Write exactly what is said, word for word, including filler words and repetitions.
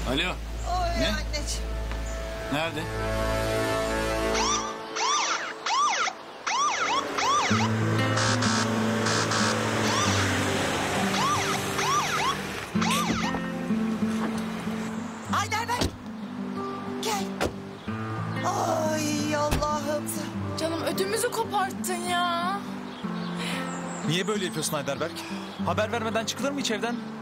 Alo. Oy Ne? anneciğim. Nerede? Heidelberg. Gel. Ay Allah'ım. Canım ödümüzü koparttın ya. Niye böyle yapıyorsun Heidelberg? Haber vermeden çıkılır mı hiç evden?